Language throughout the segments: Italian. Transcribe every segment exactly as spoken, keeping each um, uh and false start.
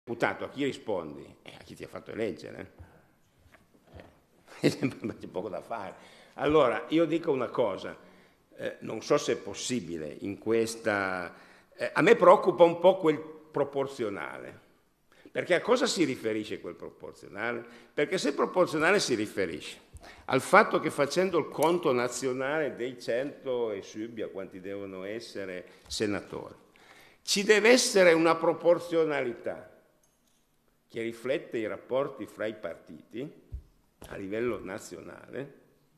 deputato a chi rispondi? Eh, a chi ti ha fatto eleggere. Eh, c'è poco da fare. Allora, io dico una cosa, eh, non so se è possibile in questa... Eh, a me preoccupa un po' quel proporzionale, perché a cosa si riferisce quel proporzionale? Perché se proporzionale si riferisce al fatto che facendo il conto nazionale dei cento e subbia quanti devono essere senatori, ci deve essere una proporzionalità che riflette i rapporti fra i partiti a livello nazionale.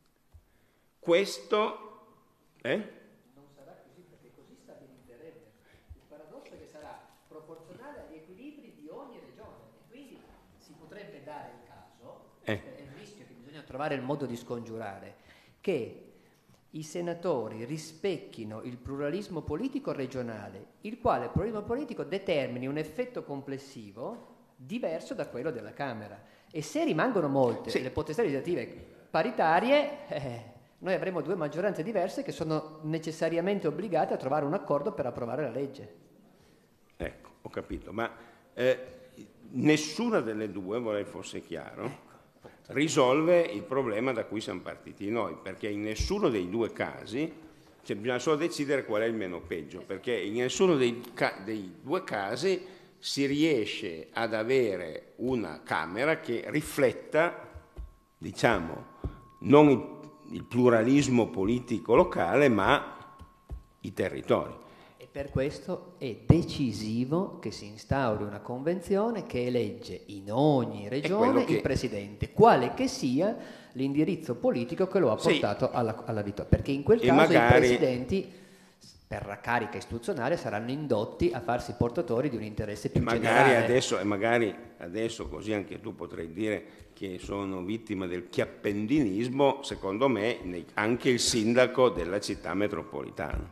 Questo eh? non sarà così, perché così stabilizzerebbe. Il paradosso è che sarà proporzionale agli equilibri di ogni regione e quindi si potrebbe dare il caso, eh. è il rischio che bisogna trovare il modo di scongiurare, che i senatori rispecchino il pluralismo politico regionale, il quale pluralismo politico determini un effetto complessivo diverso da quello della Camera. E se rimangono molte sì. le potestà legislative paritarie, eh, noi avremo due maggioranze diverse che sono necessariamente obbligate a trovare un accordo per approvare la legge. Ecco, ho capito, ma eh, nessuna delle due, vorrei fosse chiaro, ecco. risolve il problema da cui siamo partiti noi, perché in nessuno dei due casi, cioè bisogna solo decidere qual è il meno peggio, perché in nessuno dei, ca- dei due casi si riesce ad avere una Camera che rifletta, diciamo, non il, il pluralismo politico locale, ma i territori. E per questo è decisivo che si instauri una convenzione che elegge in ogni regione che... il presidente, quale che sia l'indirizzo politico che lo ha portato sì. alla, alla vittoria. Perché in quel e caso magari... i presidenti, per la carica istituzionale, saranno indotti a farsi portatori di un interesse più e magari generale. Adesso, e magari adesso, così anche tu potrai dire che sono vittima del chiappendinismo, secondo me anche il sindaco della città metropolitana.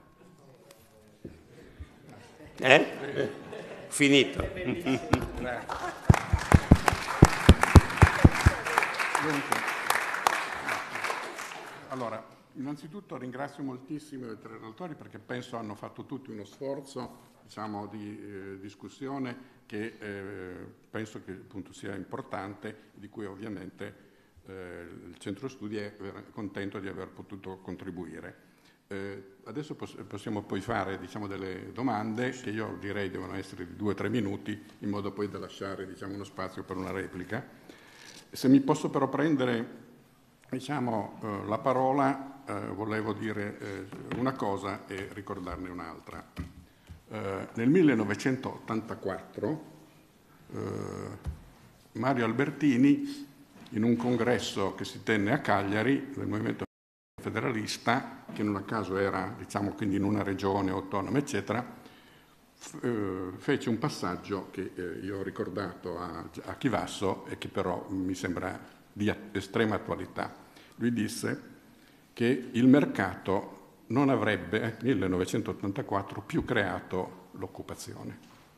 Eh? Finito. Allora, innanzitutto ringrazio moltissimo i tre relatori perché penso hanno fatto tutti uno sforzo, diciamo, di eh, discussione che eh, penso che appunto sia importante, di cui ovviamente eh, il Centro Studi è contento di aver potuto contribuire. Eh, adesso poss- possiamo poi fare, diciamo, delle domande che io direi devono essere di due o tre minuti, in modo poi da lasciare, diciamo, uno spazio per una replica. Se mi posso però prendere, diciamo, eh, la parola, eh, volevo dire eh, una cosa e ricordarne un'altra. Eh, nel millenovecentottantaquattro eh, Mario Albertini, in un congresso che si tenne a Cagliari del Movimento Federalista, che non a caso era, diciamo, quindi in una regione autonoma, eccetera, f- eh, fece un passaggio che eh, io ho ricordato a, a Chivasso e che però mi sembra di a- estrema attualità. Lui disse che il mercato non avrebbe, nel millenovecentottantaquattro, più creato l'occupazione.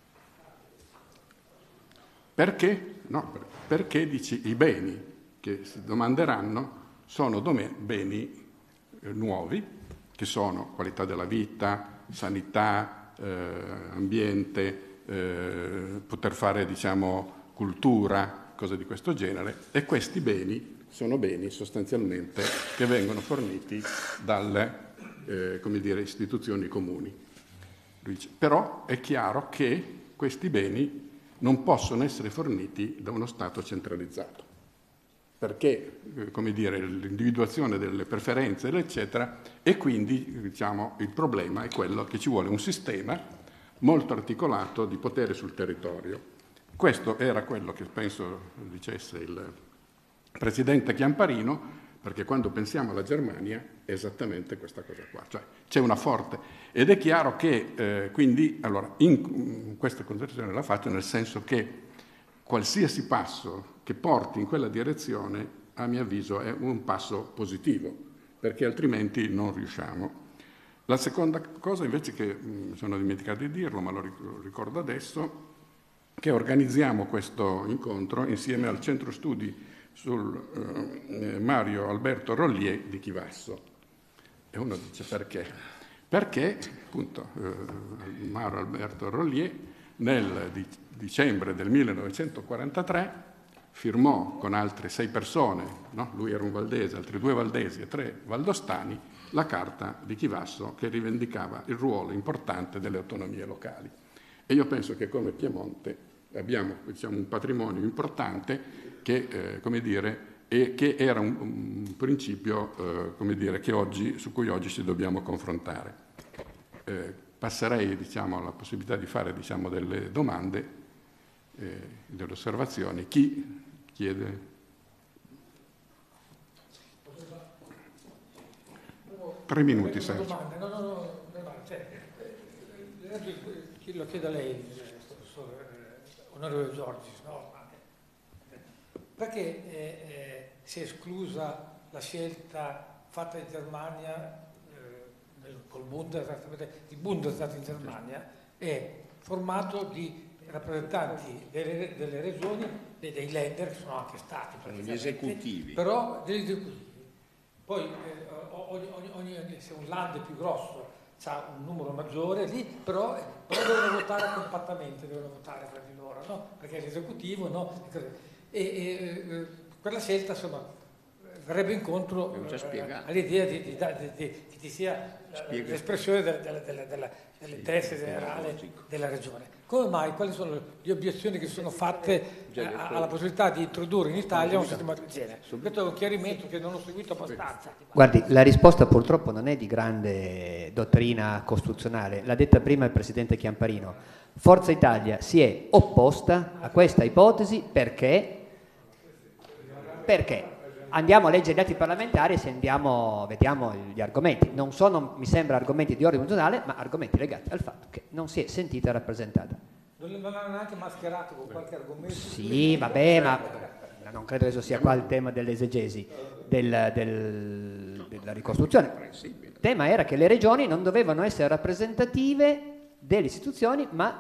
Perché? No, perché, dici, i beni che si domanderanno sono dome- beni eh, nuovi, che sono qualità della vita, sanità, eh, ambiente, eh, poter fare, diciamo, cultura, cose di questo genere, e questi beni sono beni sostanzialmente che vengono forniti dalle eh, come dire, istituzioni comuni. Lui dice, però è chiaro che questi beni non possono essere forniti da uno Stato centralizzato, perché eh, come dire, l'individuazione delle preferenze, eccetera, e quindi, diciamo, il problema è quello che ci vuole un sistema molto articolato di potere sul territorio. Questo era quello che penso dicesse il presidente Chiamparino, perché quando pensiamo alla Germania è esattamente questa cosa qua, cioè c'è una forte, ed è chiaro che eh, quindi, allora, in, in questa considerazione la faccio nel senso che qualsiasi passo che porti in quella direzione, a mio avviso, è un passo positivo, perché altrimenti non riusciamo. La seconda cosa invece, che mi sono dimenticato di dirlo, ma lo ricordo adesso, che organizziamo questo incontro insieme al Centro Studi sul eh, Mario Alberto Rollier di Chivasso. E uno dice perché? Perché, appunto, eh, Mario Alberto Rollier nel dicembre del millenovecentoquarantatré firmò con altre sei persone, no? Lui era un valdese, altri due valdesi e tre valdostani, la Carta di Chivasso che rivendicava il ruolo importante delle autonomie locali. E io penso che come Piemonte abbiamo, diciamo, un patrimonio importante che, eh, come dire, e che era un, un principio eh, come dire, che oggi, su cui oggi ci dobbiamo confrontare. Eh, passerei diciamo, alla possibilità di fare diciamo, delle domande, eh, delle osservazioni. Chi chiede? Tre minuti, Sergio. No, no, no, no, cioè, lo chiedo a lei, onorevole Giorgis, no? Perché eh, eh, si è esclusa la scelta fatta in Germania, eh, col Bundesrat, il Bundesrat in Germania è formato di rappresentanti delle, delle regioni e dei Länder, che sono anche stati, gli esecutivi. Però degli esecutivi. Poi eh, ogni, ogni, ogni, se un land è più grosso ha un numero maggiore lì, però, però devono votare compattamente, devono votare tra di loro, no? Perché è l'esecutivo, no? E, e eh, quella scelta insomma verrebbe incontro eh, all'idea di, di, di, di, che ci sia l'espressione della, della, della, della, dell'interesse generale della regione. Come mai? Quali sono le obiezioni che sono fatte eh, alla possibilità di introdurre in Italia un sistema del genere? Questo è un chiarimento che non ho seguito abbastanza. Guardi, la risposta purtroppo non è di grande dottrina costituzionale, l'ha detta prima il Presidente Chiamparino. Forza Italia si è opposta a questa ipotesi perché, perché andiamo a leggere gli atti parlamentari e se andiamo, vediamo gli argomenti. Non sono, mi sembra, argomenti di ordine costituzionale, ma argomenti legati al fatto che non si è sentita rappresentata. Non hanno neanche mascherato con qualche argomento? Sì, vabbè, ma non credo che questo sia qua il tema dell'esegesi, del, del, della ricostruzione. Il tema era che le regioni non dovevano essere rappresentative delle istituzioni, ma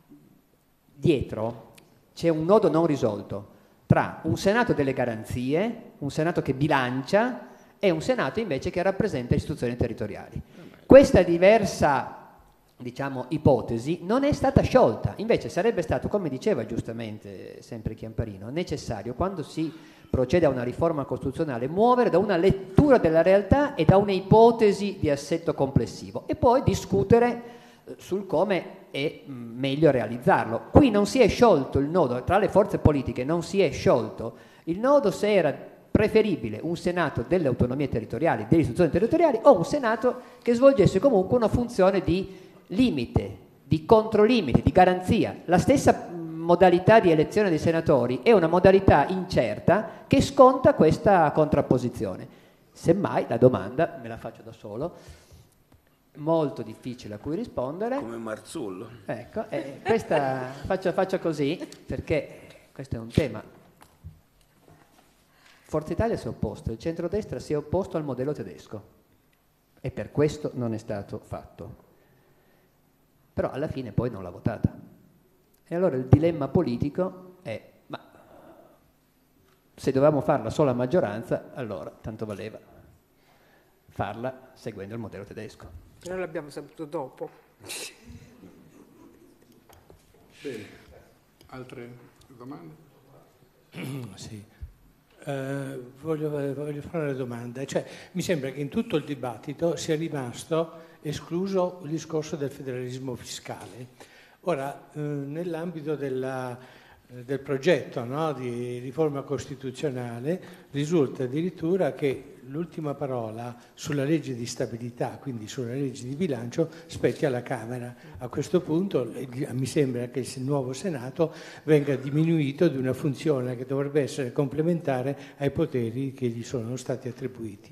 dietro c'è un nodo non risolto tra un Senato delle garanzie, un Senato che bilancia e un Senato invece che rappresenta istituzioni territoriali. Questa diversa, diciamo, ipotesi non è stata sciolta, invece sarebbe stato, come diceva giustamente sempre Chiamparino, necessario quando si procede a una riforma costituzionale muovere da una lettura della realtà e da un'ipotesi di assetto complessivo e poi discutere sul come è meglio realizzarlo. Qui non si è sciolto il nodo, tra le forze politiche non si è sciolto il nodo se era preferibile un Senato delle autonomie territoriali, delle istituzioni territoriali o un Senato che svolgesse comunque una funzione di limite, di controlimite, di garanzia. La stessa modalità di elezione dei senatori è una modalità incerta che sconta questa contrapposizione. Semmai la domanda, me la faccio da solo, molto difficile a cui rispondere. Come Marzullo. Ecco, eh, questa faccio, faccio così perché questo è un tema. Forza Italia si è opposto, il centrodestra si è opposto al modello tedesco e per questo non è stato fatto. Però alla fine poi non l'ha votata. E allora il dilemma politico è, ma se dovevamo farla solo a maggioranza, allora tanto valeva farla seguendo il modello tedesco. Però l'abbiamo saputo dopo. Bene, altre domande? Sì, uh, voglio, voglio fare una domanda. Cioè, mi sembra che in tutto il dibattito sia rimasto escluso il discorso del federalismo fiscale. Ora, uh, nell'ambito della, uh, del progetto, no, di riforma costituzionale risulta addirittura che l'ultima parola sulla legge di stabilità, quindi sulla legge di bilancio, spetti alla Camera. A questo punto mi sembra che il nuovo Senato venga diminuito di una funzione che dovrebbe essere complementare ai poteri che gli sono stati attribuiti.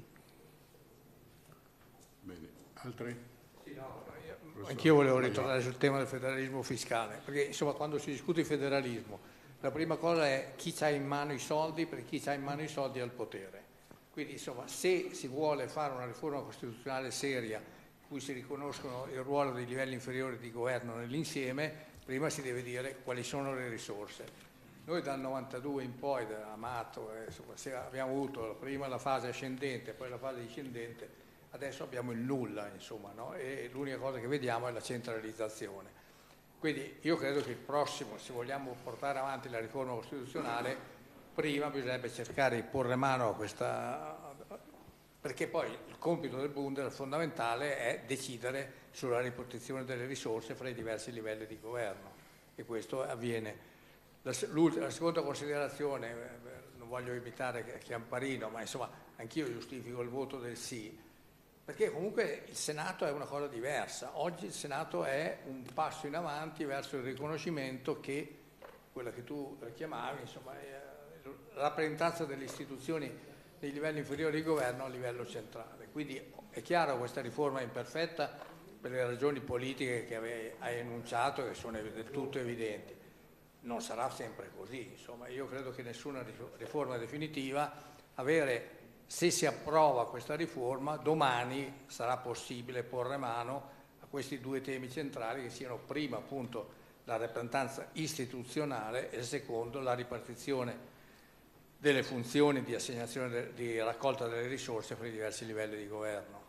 Bene, altri? Sì, no, io, anch'io volevo ritornare sul tema del federalismo fiscale, perché insomma quando si discute di federalismo la prima cosa è chi ha in mano i soldi, perché chi ha in mano i soldi ha il potere. Quindi insomma, se si vuole fare una riforma costituzionale seria in cui si riconoscono il ruolo dei livelli inferiori di governo nell'insieme, prima si deve dire quali sono le risorse. Noi dal novantadue in poi, da Amato, eh, insomma, se abbiamo avuto prima la fase ascendente, poi la fase discendente, adesso abbiamo il nulla, insomma, no? E l'unica cosa che vediamo è la centralizzazione. Quindi io credo che il prossimo, se vogliamo portare avanti la riforma costituzionale, prima bisognerebbe cercare di porre mano a questa, perché poi il compito del Bund fondamentale è decidere sulla ripartizione delle risorse fra i diversi livelli di governo, e questo avviene. La, la seconda considerazione, non voglio imitare Chiamparino, ma insomma anch'io giustifico il voto del sì, perché comunque il Senato è una cosa diversa. Oggi il Senato è un passo in avanti verso il riconoscimento che, quella che tu richiamavi, insomma, è la rappresentanza delle istituzioni dei livelli inferiori di governo a livello centrale. Quindi è chiaro che questa riforma è imperfetta per le ragioni politiche che hai enunciato, che sono del tutto evidenti. Non sarà sempre così, insomma, io credo che nessuna riforma definitiva, avere, se si approva questa riforma, domani sarà possibile porre mano a questi due temi centrali, che siano prima appunto la rappresentanza istituzionale e secondo la ripartizione delle funzioni di assegnazione, di raccolta delle risorse per i diversi livelli di governo.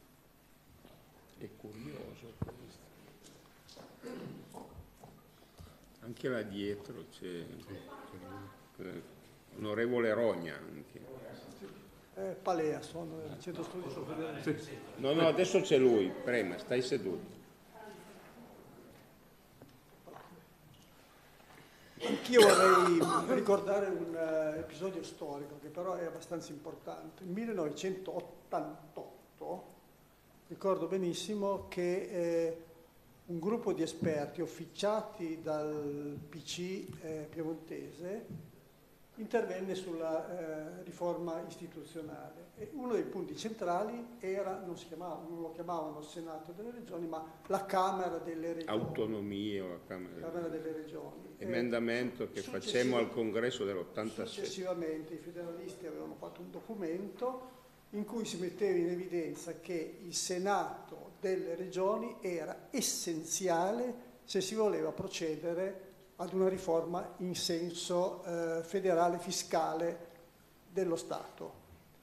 È curioso questo. Anche là dietro c'è onorevole Rogna anche. Eh, Palea, sono del centro studi superiore. Sì. No, no, adesso c'è lui, prima, stai seduto. Anch'io vorrei ricordare un uh, episodio storico che però è abbastanza importante. Nel millenovecentottantotto ricordo benissimo che eh, un gruppo di esperti officiati dal P C eh, piemontese intervenne sulla eh, riforma istituzionale e uno dei punti centrali era, non, si chiamava, non lo chiamavano Senato delle Regioni, ma la Camera delle Regioni. Autonomia o la Camera, Camera delle Regioni. Emendamento eh, che facemmo al congresso dell'ottantasei. Successivamente i federalisti avevano fatto un documento in cui si metteva in evidenza che il Senato delle Regioni era essenziale se si voleva procedere ad una riforma in senso eh, federale fiscale dello Stato.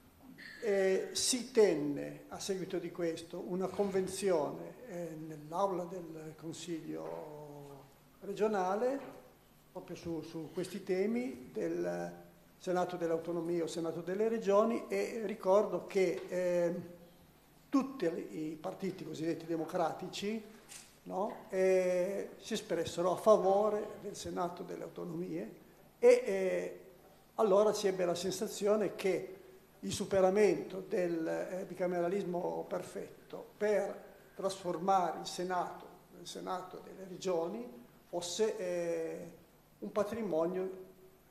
E si tenne a seguito di questo una convenzione eh, nell'aula del Consiglio regionale proprio su, su questi temi del Senato dell'autonomia o Senato delle Regioni, e ricordo che eh, tutti i partiti cosiddetti democratici no, eh, si espressero a favore del Senato delle autonomie e eh, allora si ebbe la sensazione che il superamento del eh, bicameralismo perfetto per trasformare il Senato nel Senato delle Regioni fosse eh, un patrimonio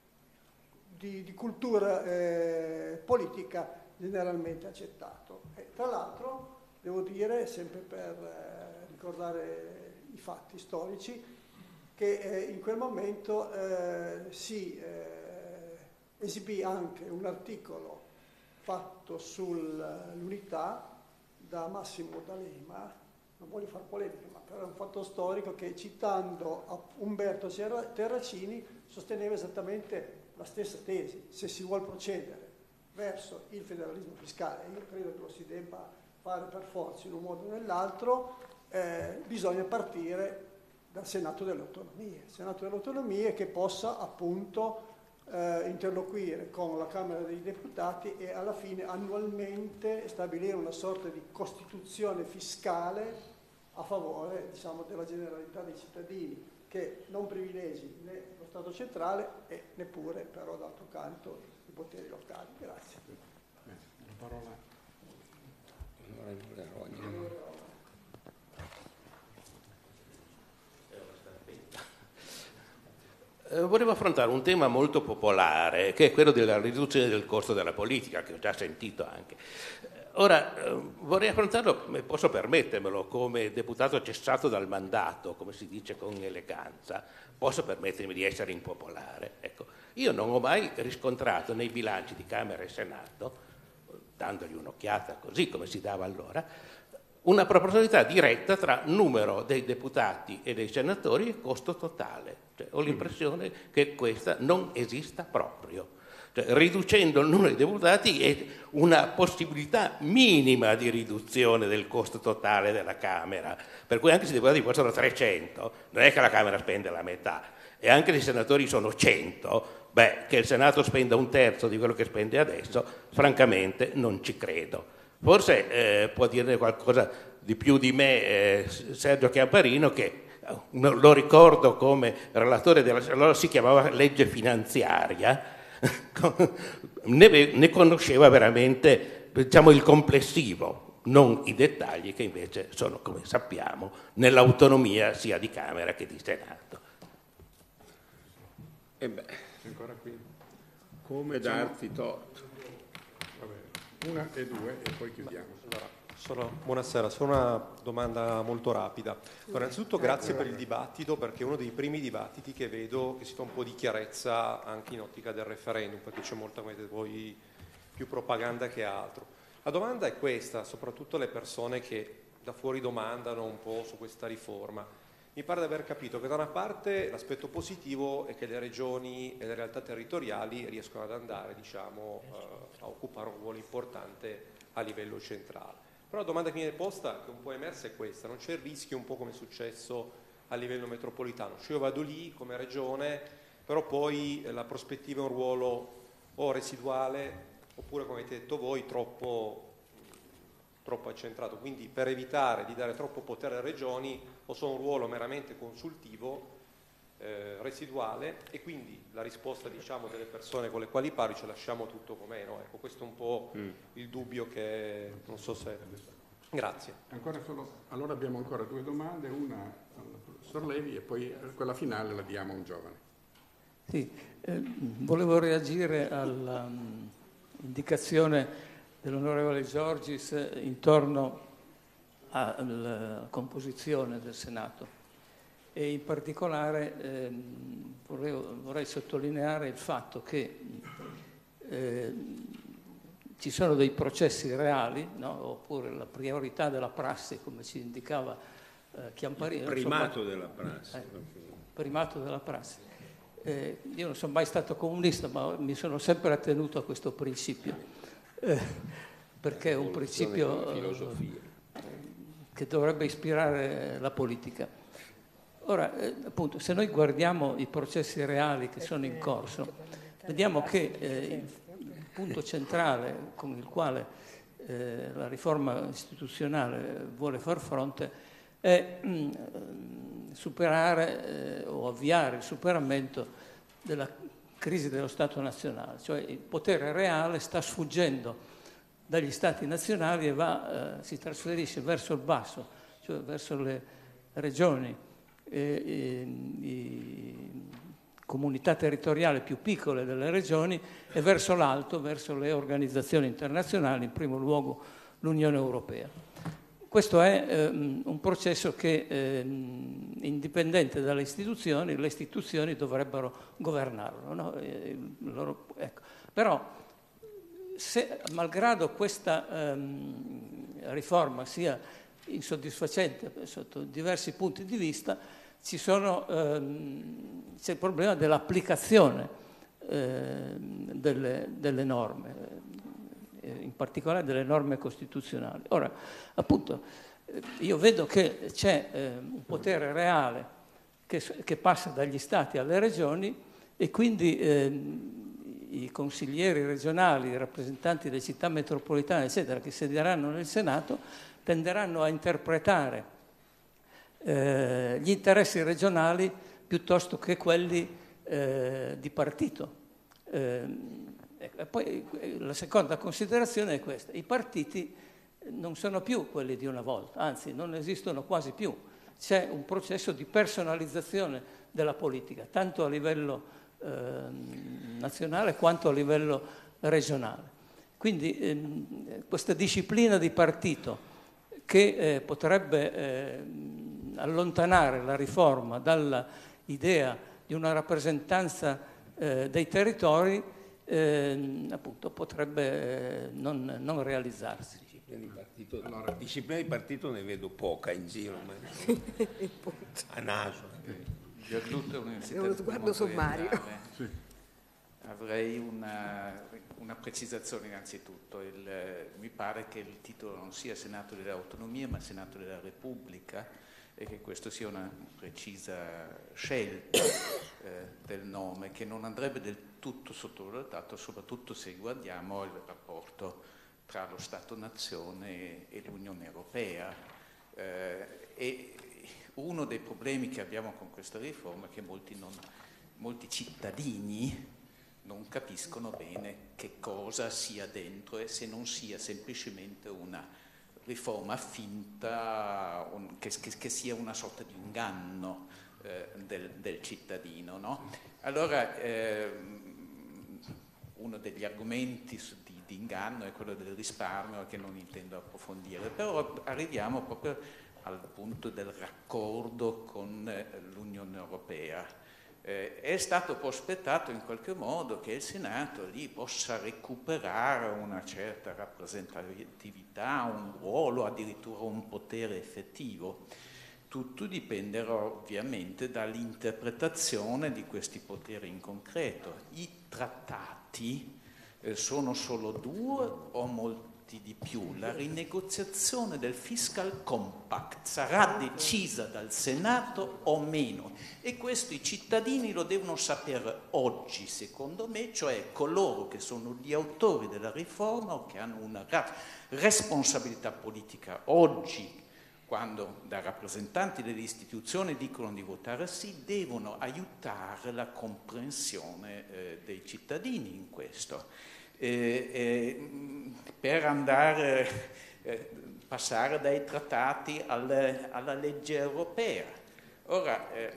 di, di cultura eh, politica generalmente accettato. E, tra l'altro, devo dire, sempre per eh, ricordare i fatti storici, che eh, in quel momento eh, si eh, esibì anche un articolo fatto sull'unità da Massimo D'Alema, non voglio fare polemica, ma però è un fatto storico che, citando Umberto Terracini, sosteneva esattamente la stessa tesi. Se si vuole procedere verso il federalismo fiscale, io credo che lo si debba fare per forza in un modo o nell'altro, eh, bisogna partire dal Senato delle Autonomie, Senato delle Autonomie che possa appunto eh, interloquire con la Camera dei Deputati e alla fine annualmente stabilire una sorta di costituzione fiscale a favore, diciamo, della generalità dei cittadini, che non privilegi né lo Stato centrale e neppure però d'altro canto i poteri locali. Grazie. La parola. Eh, volevo affrontare un tema molto popolare, che è quello della riduzione del costo della politica, che ho già sentito anche. Ora, eh, vorrei affrontarlo, posso permettermelo, come deputato cessato dal mandato, come si dice con eleganza, posso permettermi di essere impopolare. Ecco, io non ho mai riscontrato nei bilanci di Camera e Senato, dandogli un'occhiata così come si dava allora, una proporzionalità diretta tra numero dei deputati e dei senatori e costo totale. Cioè, ho l'impressione che questa non esista proprio. Cioè, riducendo il numero di deputati è una possibilità minima di riduzione del costo totale della Camera, per cui anche se i deputati fossero trecento, non è che la Camera spende la metà, e anche se i senatori sono cento, beh, che il Senato spenda un terzo di quello che spende adesso, francamente non ci credo. Forse eh, può dirne qualcosa di più di me eh, Sergio Chiamparino, che lo ricordo come relatore della, allora si chiamava legge finanziaria, ne, ne conosceva veramente, diciamo, il complessivo, non i dettagli che invece sono, come sappiamo, nell'autonomia sia di Camera che di Senato. E beh, ancora qui. Come darti torto? Vabbè, una e due e poi chiudiamo. Allora, sono, buonasera, solo una domanda molto rapida. Allora, innanzitutto grazie per il dibattito, perché è uno dei primi dibattiti che vedo che si fa un po' di chiarezza anche in ottica del referendum, perché c'è molta, come dite voi, più propaganda che altro. La domanda è questa, soprattutto alle persone che da fuori domandano un po' su questa riforma. Mi pare di aver capito che da una parte l'aspetto positivo è che le regioni e le realtà territoriali riescono ad andare, diciamo, eh, a occupare un ruolo importante a livello centrale. Però la domanda che mi viene posta, che un po' è emersa, è questa: non c'è il rischio, un po' come è successo a livello metropolitano? Cioè io vado lì come regione, però poi la prospettiva è un ruolo o residuale oppure, come avete detto voi, troppo, troppo accentrato. Quindi per evitare di dare troppo potere alle regioni o sono un ruolo meramente consultivo, eh, residuale, e quindi la risposta, diciamo, delle persone con le quali parli, ce lasciamo tutto com'è, no? Ecco, questo è un po' mm. il dubbio che non so se... Grazie. Ancora solo... Allora abbiamo ancora due domande, una al professor Levi e poi quella finale la diamo a un giovane. Sì, eh, volevo reagire all'indicazione dell'onorevole Giorgis intorno alla composizione del Senato e in particolare eh, vorrei, vorrei sottolineare il fatto che eh, ci sono dei processi reali, no? Oppure la priorità della prassi, come ci indicava eh, Chiamparino. Il primato insomma, della prassi. Eh, primato della prassi. Eh, io non sono mai stato comunista, ma mi sono sempre attenuto a questo principio, eh, perché è un principio eh, che dovrebbe ispirare la politica. Ora, eh, appunto, se noi guardiamo i processi reali che sono in corso, vediamo che eh, il punto centrale con il quale eh, la riforma istituzionale vuole far fronte è mh, superare eh, o avviare il superamento della crisi dello Stato nazionale, cioè il potere reale sta sfuggendo dagli Stati nazionali e va, eh, si trasferisce verso il basso, cioè verso le regioni, e, e, i comunità territoriali più piccole delle regioni e verso l'alto, verso le organizzazioni internazionali, in primo luogo l'Unione Europea. Questo è ehm, un processo che, ehm, indipendente dalle istituzioni, le istituzioni dovrebbero governarlo, no? E, loro, ecco. Però, se, malgrado questa ehm, riforma sia insoddisfacente sotto diversi punti di vista, ci sono, ehm, c'è il problema dell'applicazione ehm, delle, delle norme, in particolare delle norme costituzionali. Ora, appunto, io vedo che c'è eh, un potere reale che, che passa dagli Stati alle regioni e quindi eh, i consiglieri regionali, i rappresentanti delle città metropolitane, eccetera, che sedieranno nel Senato, tenderanno a interpretare eh, gli interessi regionali piuttosto che quelli eh, di partito. Eh, E poi la seconda considerazione è questa: i partiti non sono più quelli di una volta, anzi non esistono quasi più. C'è un processo di personalizzazione della politica, tanto a livello eh, nazionale quanto a livello regionale. Quindi ehm, questa disciplina di partito che eh, potrebbe eh, allontanare la riforma dall'idea di una rappresentanza eh, dei territori Eh, appunto potrebbe eh, non, non realizzarsi. Disciplina di partito, allora, disciplina di partito ne vedo poca in giro, ma a naso. Viaduto è un'università uno sguardo sommario. Sì. avrei una, una precisazione innanzitutto. Il, mi pare che il titolo non sia Senato delle Autonomie ma Senato della Repubblica e che questo sia una precisa scelta eh, del nome che non andrebbe del tutto sottovalutato, soprattutto se guardiamo il rapporto tra lo Stato-nazione e l'Unione Europea. Eh, e uno dei problemi che abbiamo con questa riforma è che molti, non, molti cittadini non capiscono bene che cosa sia dentro e se non sia semplicemente una riforma finta, un, che, che, che sia una sorta di inganno eh, del, del cittadino, no? Allora, eh, uno degli argomenti di, di inganno è quello del risparmio, che non intendo approfondire, però arriviamo proprio al punto del raccordo con eh, l'Unione Europea. Eh, è stato prospettato in qualche modo che il Senato lì possa recuperare una certa rappresentatività, un ruolo, addirittura un potere effettivo. Tutto dipenderà ovviamente dall'interpretazione di questi poteri in concreto. I trattati eh, sono solo due o molti di più? La rinegoziazione del Fiscal Compact sarà decisa dal Senato o meno? E questo i cittadini lo devono sapere oggi, secondo me, cioè coloro che sono gli autori della riforma o che hanno una responsabilità politica oggi, quando da rappresentanti delle istituzioni dicono di votare sì, devono aiutare la comprensione eh, dei cittadini in questo. Eh, eh, per andare, eh, passare dai trattati al, alla legge europea. Ora, eh,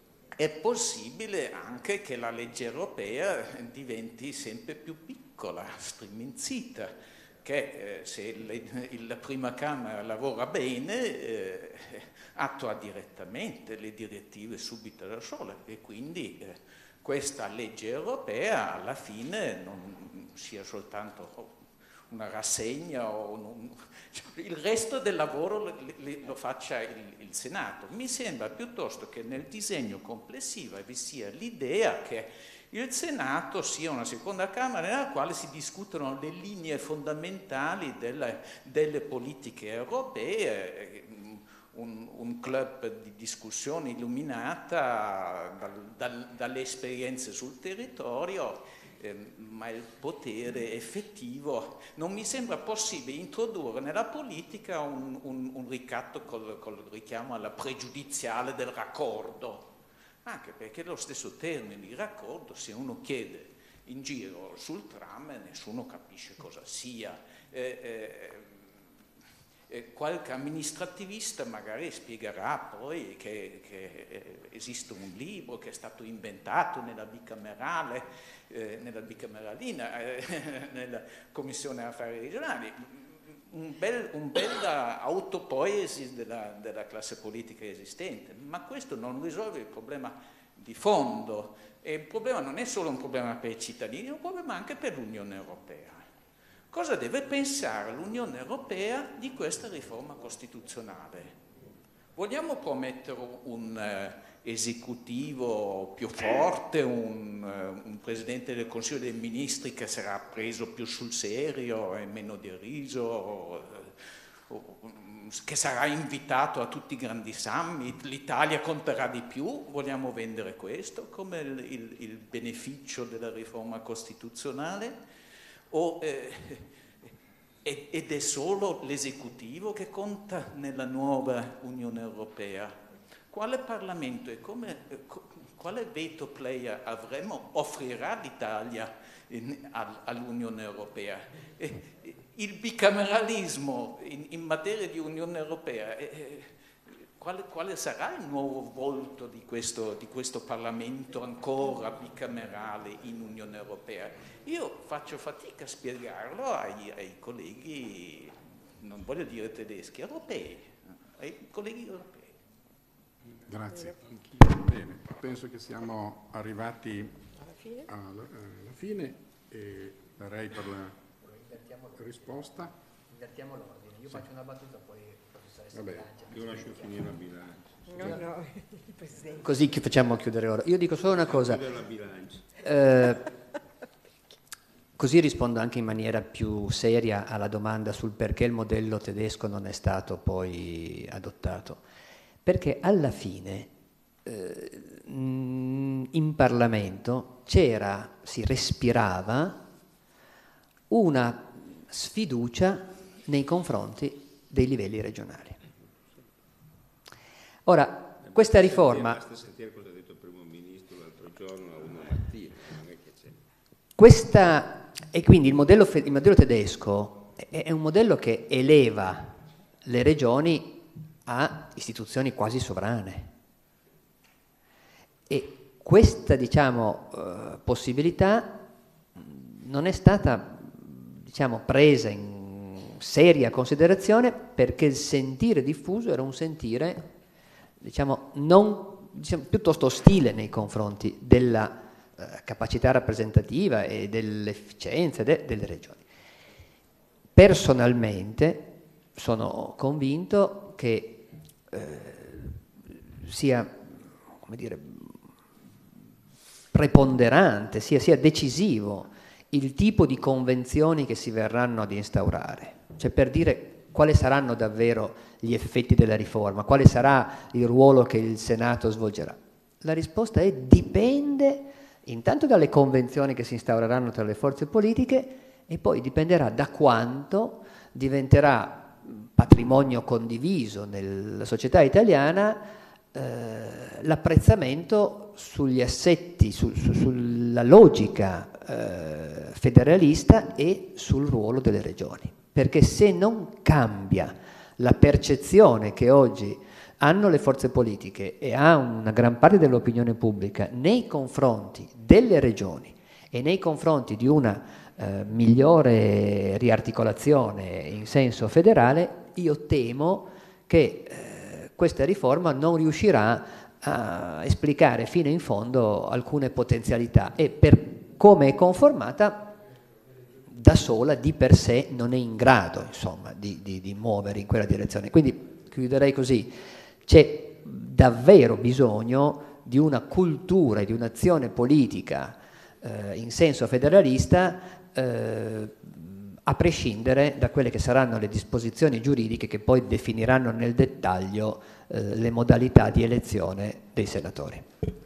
è possibile anche che la legge europea diventi sempre più piccola, striminzita, che eh, se le, la prima Camera lavora bene eh, attua direttamente le direttive subito da sola e quindi eh, questa legge europea alla fine non sia soltanto una rassegna o un, il resto del lavoro lo, lo faccia il, il Senato. Mi sembra piuttosto che nel disegno complessivo vi sia l'idea che il Senato sia una seconda Camera nella quale si discutono le linee fondamentali delle, delle politiche europee, un, un club di discussione illuminata dal, dal, dalle esperienze sul territorio, eh, ma il potere effettivo. Non mi sembra possibile introdurre nella politica un, un, un ricatto col, col richiamo alla pregiudiziale del raccordo, anche perché lo stesso termine di raccordo, se uno chiede in giro sul tram, nessuno capisce cosa sia. Eh, eh, eh, qualche amministrativista magari spiegherà poi che, che eh, esiste un libro che è stato inventato nella bicamerale, eh, nella bicameralina, eh, nella Commissione Affari Regionali. Un bel, un bel autopoesi della, della classe politica esistente, ma questo non risolve il problema di fondo e il problema non è solo un problema per i cittadini, è un problema anche per l'Unione Europea. Cosa deve pensare l'Unione Europea di questa riforma costituzionale? Vogliamo promettere un eh, esecutivo più forte, un, uh, un Presidente del Consiglio dei Ministri che sarà preso più sul serio e meno deriso, o, o, che sarà invitato a tutti i grandi summit, l'Italia conterà di più? Vogliamo vendere questo come il, il, il beneficio della riforma costituzionale? O, eh, ed è solo l'esecutivo che conta nella nuova Unione Europea? Quale Parlamento e come, quale veto player avremo, offrirà l'Italia in, all'Unione Europea? Il bicameralismo in, in materia di Unione Europea, eh, quale, quale sarà il nuovo volto di questo, di questo Parlamento ancora bicamerale in Unione Europea? Io faccio fatica a spiegarlo ai, ai colleghi, non voglio dire tedeschi, europei, ai colleghi europei. Grazie. Bene, penso che siamo arrivati alla fine, alla, alla fine e darei per la risposta. Invertiamo l'ordine. Io sì. faccio una battuta, poi il professoressa Bilancia. Io lascio finire la bilancia. No, no, il Presidente. Così che facciamo chiudere ora. Io dico solo una cosa. Eh, così rispondo anche in maniera più seria alla domanda sul perché il modello tedesco non è stato poi adottato. Perché alla fine eh, in Parlamento c'era, si respirava una sfiducia nei confronti dei livelli regionali. Ora, questa riforma... Basta sentire cosa ha detto il primo ministro l'altro giorno a una mattina, non è che c'è. Questa, e quindi il modello, il modello tedesco è, è un modello che eleva le regioni a istituzioni quasi sovrane. E questa, diciamo, eh, possibilità non è stata, diciamo, presa in seria considerazione perché il sentire diffuso era un sentire, diciamo, non, diciamo, piuttosto ostile nei confronti della eh, capacità rappresentativa e dell'efficienza de, delle regioni. Personalmente sono convinto che eh, sia, come dire, preponderante, sia, sia decisivo il tipo di convenzioni che si verranno ad instaurare, cioè per dire quali saranno davvero gli effetti della riforma, quale sarà il ruolo che il Senato svolgerà. La risposta è dipende intanto dalle convenzioni che si instaureranno tra le forze politiche e poi dipenderà da quanto diventerà patrimonio condiviso nella società italiana eh, l'apprezzamento sugli assetti, su, su, sulla logica eh, federalista e sul ruolo delle regioni. Perché se non cambia la percezione che oggi hanno le forze politiche e ha una gran parte dell'opinione pubblica nei confronti delle regioni e nei confronti di una eh, migliore riarticolazione in senso federale, io temo che eh, questa riforma non riuscirà a esplicare fino in fondo alcune potenzialità e per come è conformata da sola di per sé non è in grado, insomma, di, di, di muovere in quella direzione. Quindi chiuderei così: c'è davvero bisogno di una cultura e di un'azione politica eh, in senso federalista, eh, a prescindere da quelle che saranno le disposizioni giuridiche che poi definiranno nel dettaglio eh, le modalità di elezione dei senatori.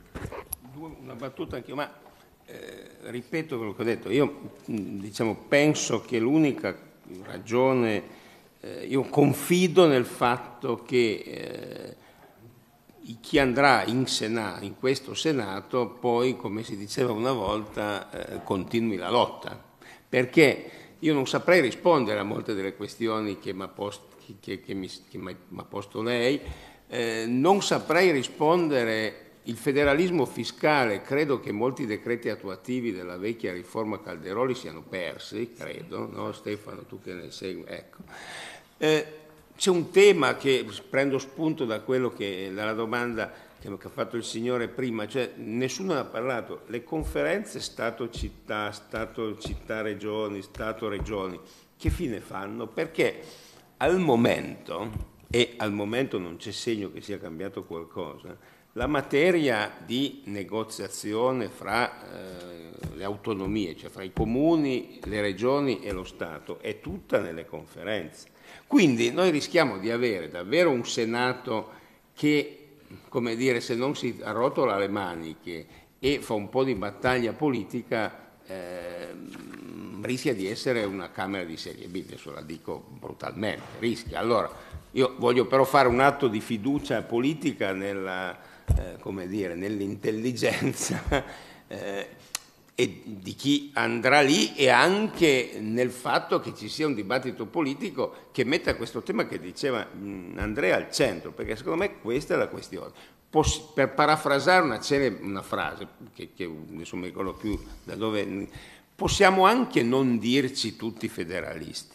Una battuta anche io, ma eh, ripeto quello che ho detto. Io diciamo, penso che l'unica ragione, eh, io confido nel fatto che eh, chi andrà in Senato, in questo Senato, poi, come si diceva una volta, eh, continui la lotta, perché io non saprei rispondere a molte delle questioni che mi ha posto, che, che mi, che mi ha posto lei, eh, non saprei rispondere. Il federalismo fiscale, credo che molti decreti attuativi della vecchia riforma Calderoli siano persi, credo, no Stefano, tu che ne segui, ecco. Eh, c'è un tema che prendo spunto da quello che, dalla domanda che ha fatto il signore prima, cioè nessuno ha parlato, le conferenze Stato-città, Stato-città-regioni, Stato-regioni, che fine fanno? Perché al momento, e al momento non c'è segno che sia cambiato qualcosa, la materia di negoziazione fra eh, le autonomie, cioè fra i comuni, le regioni e lo Stato, è tutta nelle conferenze. Quindi noi rischiamo di avere davvero un Senato che, come dire, se non si arrotola le maniche e fa un po' di battaglia politica, eh, rischia di essere una Camera di serie B, adesso la dico brutalmente, rischia. Allora, io voglio però fare un atto di fiducia politica nella... Eh, come dire, nell'intelligenza eh, e di chi andrà lì e anche nel fatto che ci sia un dibattito politico che metta questo tema che diceva mh, Andrea al centro, perché secondo me questa è la questione. Poss- per parafrasare una, celebre, una frase che, che adesso non mi ricordo più da dove, possiamo anche non dirci tutti federalisti.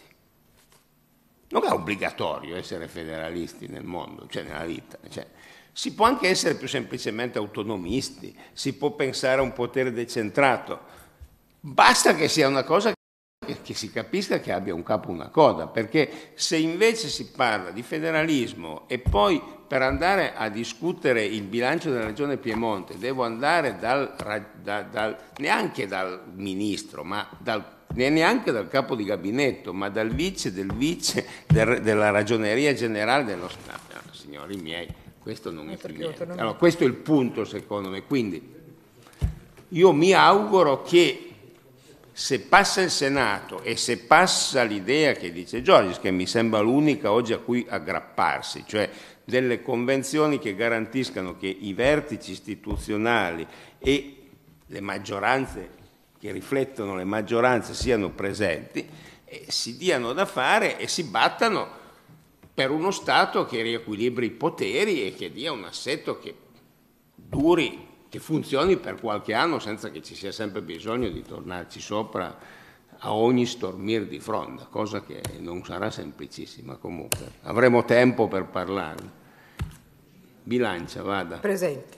Non è obbligatorio essere federalisti nel mondo, cioè nella vita, cioè, si può anche essere più semplicemente autonomisti, si può pensare a un potere decentrato, basta che sia una cosa che, che si capisca che abbia un capo una coda, perché se invece si parla di federalismo e poi per andare a discutere il bilancio della Regione Piemonte devo andare dal, da, dal, neanche dal ministro, ma dal, neanche dal capo di gabinetto, ma dal vice del vice del, della Ragioneria Generale dello Stato. No, signori miei, questo non è più niente. Allora, questo è il punto secondo me. Quindi io mi auguro che se passa il Senato e se passa l'idea che dice Giorgis, che mi sembra l'unica oggi a cui aggrapparsi, cioè delle convenzioni che garantiscano che i vertici istituzionali e le maggioranze che riflettono le maggioranze siano presenti, e si diano da fare e si battano per uno Stato che riequilibri i poteri e che dia un assetto che duri, che funzioni per qualche anno senza che ci sia sempre bisogno di tornarci sopra a ogni stormir di fronda, cosa che non sarà semplicissima comunque. Avremo tempo per parlarne. Bilancia, vada. Presente.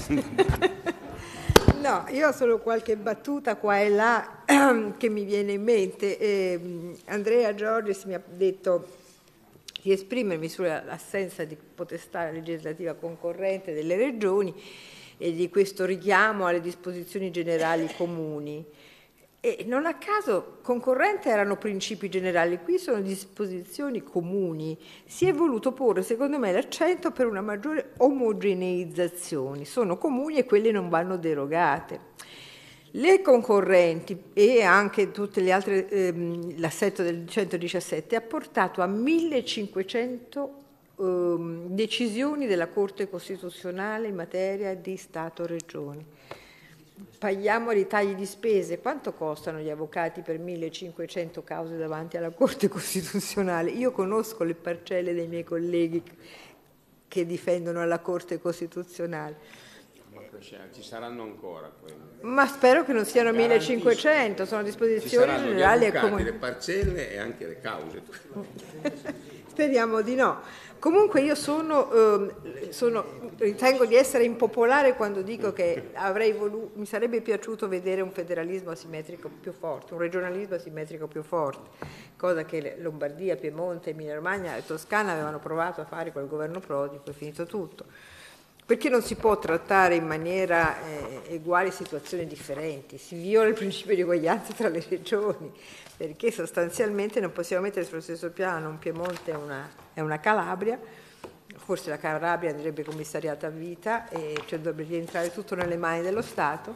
No, io ho solo qualche battuta qua e là che mi viene in mente. Eh, Andrea Giorgis mi ha detto di esprimermi sull'assenza di potestà legislativa concorrente delle regioni e di questo richiamo alle disposizioni generali comuni. E non a caso concorrente erano principi generali, qui sono disposizioni comuni. Si è voluto porre, secondo me, l'accento per una maggiore omogeneizzazione. Sono comuni e quelle non vanno derogate. Le concorrenti e anche tutte le altre, ehm, l'assetto del centodiciassette ha portato a millecinquecento ehm, decisioni della Corte Costituzionale in materia di Stato-Regioni. Paghiamo i tagli di spese, quanto costano gli avvocati per millecinquecento cause davanti alla Corte Costituzionale? Io conosco le parcelle dei miei colleghi che difendono alla Corte Costituzionale. Ci saranno ancora quelli. Ma spero che non siano millecinquecento, sono disposizioni generali e comuni. Le parcelle e anche le cause. Speriamo di no. Comunque io sono, eh, sono, ritengo di essere impopolare quando dico che avrei voluto, mi sarebbe piaciuto vedere un federalismo asimmetrico più forte, un regionalismo asimmetrico più forte, cosa che Lombardia, Piemonte, Emilia-Romagna e Toscana avevano provato a fare col governo Prodi, poi è finito tutto. Perché non si può trattare in maniera eh, uguali situazioni differenti, si viola il principio di uguaglianza tra le regioni, perché sostanzialmente non possiamo mettere sullo stesso piano un Piemonte e una, e una Calabria, forse la Calabria andrebbe commissariata a vita, e cioè dovrebbe rientrare tutto nelle mani dello Stato,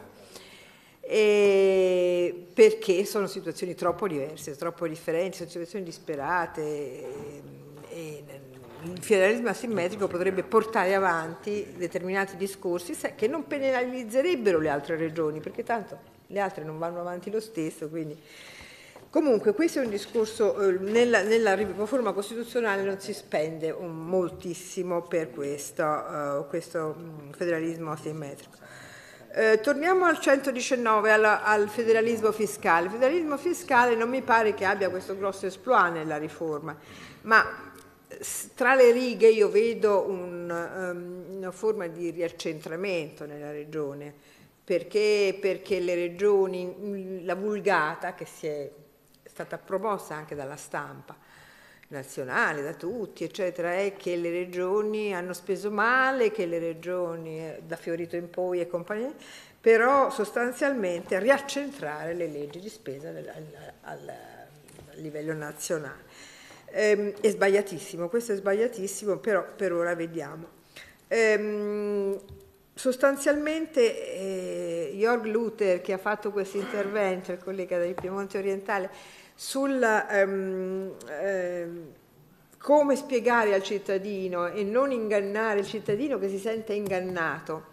e perché sono situazioni troppo diverse, troppo differenti, sono situazioni disperate, e, e, il federalismo asimmetrico potrebbe portare avanti determinati discorsi che non penalizzerebbero le altre regioni, perché tanto le altre non vanno avanti lo stesso. Quindi. Comunque questo è un discorso, eh, nella, nella riforma costituzionale non si spende un, moltissimo per questo, uh, questo um, federalismo asimmetrico. Eh, torniamo al centodiciannove, alla, al federalismo fiscale. Il federalismo fiscale non mi pare che abbia questo grosso exploit nella riforma, ma tra le righe io vedo un, um, una forma di riaccentramento nella regione, perché, perché le regioni, la vulgata che si è stata promossa anche dalla stampa nazionale, da tutti, eccetera, è che le regioni hanno speso male, che le regioni, da Fiorito in poi e compagnia, però sostanzialmente riaccentrare le leggi di spesa al, al, al livello nazionale. Ehm, è sbagliatissimo, questo è sbagliatissimo, però per ora vediamo. Ehm, sostanzialmente eh, Jörg Luther, che ha fatto questo intervento, il collega del Piemonte Orientale, sul ehm, ehm, come spiegare al cittadino e non ingannare il cittadino che si sente ingannato.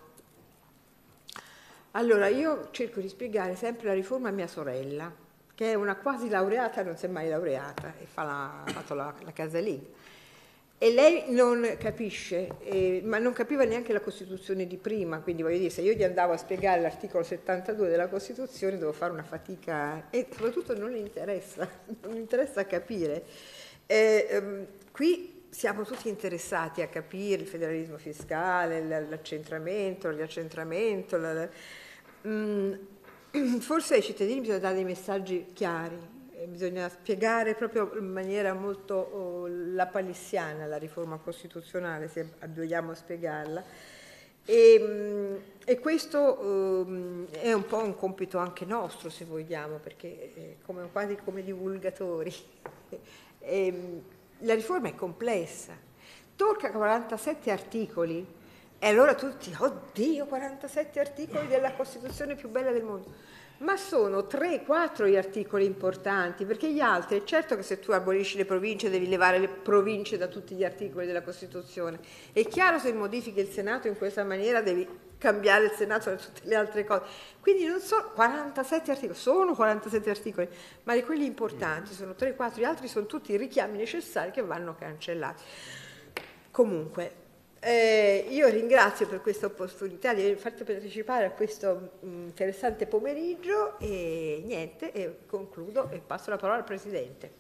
Allora io cerco di spiegare sempre la riforma a mia sorella, che è una quasi laureata, non si è mai laureata, e fa la, ha fatto la, la casalinga. E lei non capisce, eh, ma non capiva neanche la Costituzione di prima, quindi voglio dire, se io gli andavo a spiegare l'articolo settantadue della Costituzione dovevo fare una fatica, e soprattutto non le interessa, non le interessa capire. Eh, ehm, qui siamo tutti interessati a capire il federalismo fiscale, l'accentramento, il riaccentramento, la, la, mh, forse ai cittadini bisogna dare dei messaggi chiari. eh, bisogna spiegare proprio in maniera molto oh, lapalissiana la riforma costituzionale, se vogliamo spiegarla. E, e questo um, è un po' un compito anche nostro, se vogliamo, perché eh, come, quasi come divulgatori. e, la riforma è complessa, tocca quarantasette articoli, e allora tutti, oddio, quarantasette articoli della Costituzione più bella del mondo. Ma sono tre quattro gli articoli importanti, perché gli altri, è certo che se tu abolisci le province devi levare le province da tutti gli articoli della Costituzione. È chiaro, se modifichi il Senato in questa maniera devi cambiare il Senato da tutte le altre cose. Quindi non sono quarantasette articoli, sono quarantasette articoli, ma di quelli importanti sono tre quattro, gli altri sono tutti i richiami necessari che vanno cancellati. Comunque, Eh, io ringrazio per questa opportunità di aver fatto partecipare a questo mh, interessante pomeriggio e niente, e concludo e passo la parola al Presidente.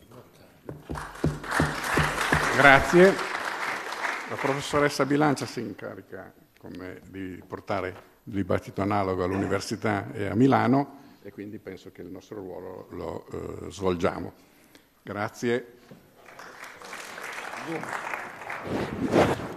Grazie. La professoressa Bilancia si incarica come di portare il dibattito analogo all'Università e a Milano, e quindi penso che il nostro ruolo lo eh, svolgiamo. Grazie.